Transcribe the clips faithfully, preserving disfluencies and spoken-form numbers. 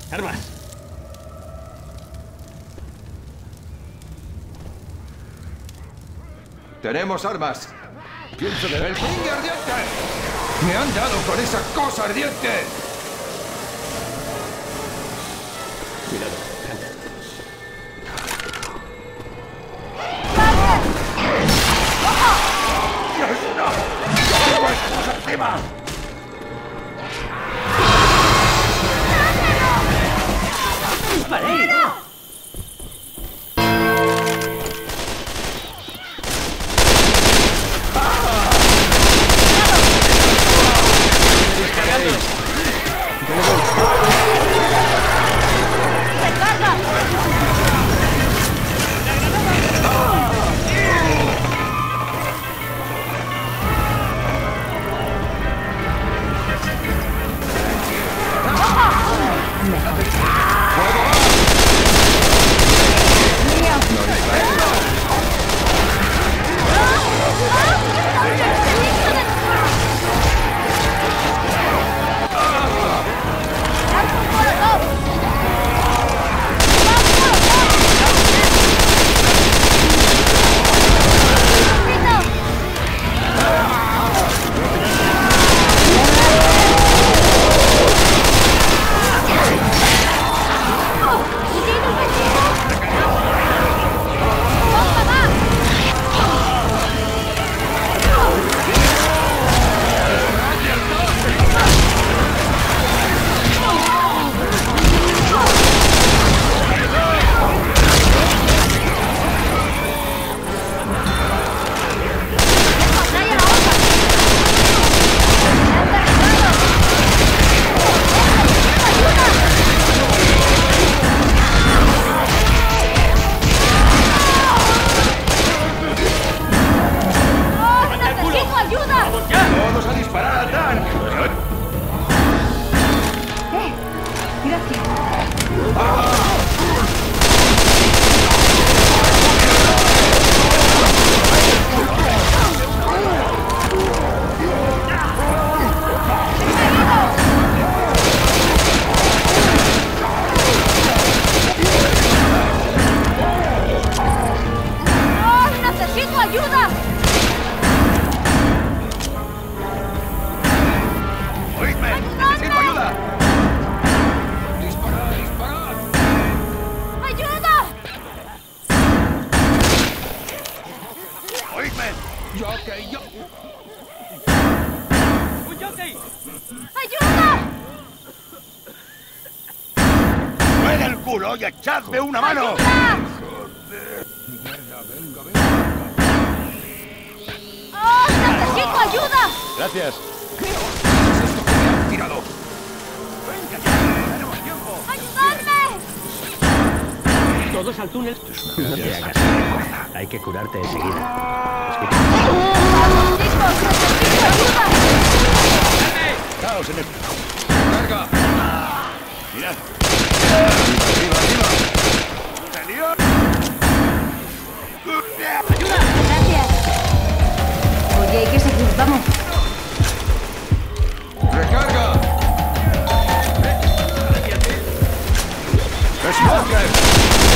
Armas. Tenemos armas. Pienso de ¡el pringue ardiente! ¡Me han dado con esa cosa ardiente! Cuidado. ¡Dios, no! ¡No estamos encima! ¡Disparé! ¡Jockey, yo! ¡Un jockey! ¡Ayuda! ¡Ven el culo y echadme una mano! ¡Ayuda! Venga, venga, venga. ¡Oh, necesito ayuda! Gracias. ¿Qué es esto que me han tirado? ¡Venga ya! ¡Tenemos tiempo! ¡Ayudadme! Todos al túnel. No te hagas. Hay que curarte enseguida. Escucha. ¡Vamos, chicos! ¡Necesito ayuda! ¡Caos en el... ¡Carga! ¡Mirad! ¡Arriba, arriba, arriba! ¡Ayuda! Gracias. Oye, hay que seguir, vamos. ¡Recarga! ¡Smoker!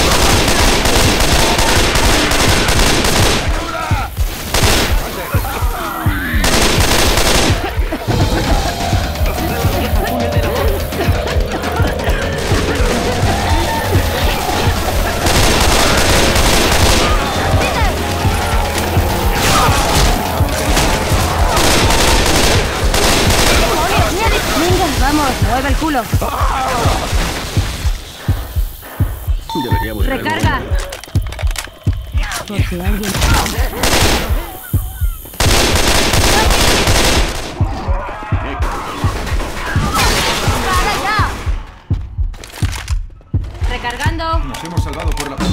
Mueve el culo. Deberíamos Recarga. Por si alguien... ¡Para ya! Recargando. Nos hemos salvado por la...